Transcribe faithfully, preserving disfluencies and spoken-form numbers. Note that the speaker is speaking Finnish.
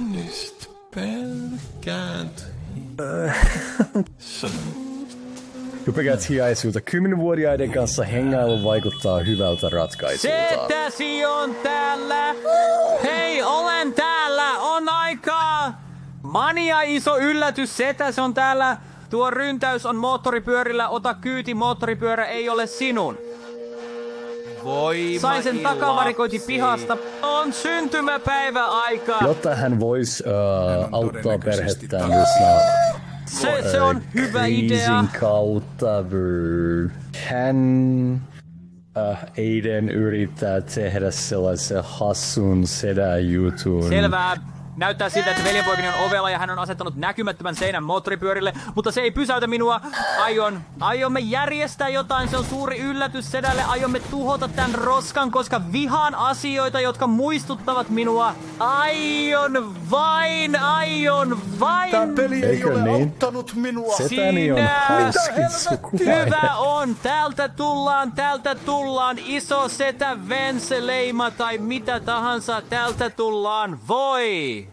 Nyt pelkäät. Pelkäät hiaisuutta. Kymmenvuotiaiden kanssa hengailu vaikuttaa hyvältä ratkaisulta. Setäsi on täällä! Hei, olen täällä! On aikaa! Mania iso yllätys, setäsi on täällä! Tuo ryntäys on moottoripyörillä, ota kyyti, moottoripyörä ei ole sinun. Voima Sain sen takavarikoiti pihasta. On syntymäpäivä aikaa. Jotta hän voisi uh, auttaa perhettään jossain Se, se on hyvä idea. kautta. Hän uh, Aiden yrittää tehdä sellaisen hassun sedäjutun. Selvä. Näyttää siltä, että veljenpoikani on ovella ja hän on asettanut näkymättömän seinän moottoripyörille, mutta se ei pysäytä minua. Aion, aiomme järjestää jotain, se on suuri yllätys sedälle. Aiomme tuhota tämän roskan, koska vihaan asioita, jotka muistuttavat minua. Aion vain, aion vain. Tää peli ei Eikö ole niin? auttanut minua. Setäni on haskin sukulainen. Hyvä on, täältä tullaan, täältä tullaan. Iso setä, Venseleima tai mitä tahansa, täältä tullaan. Voi!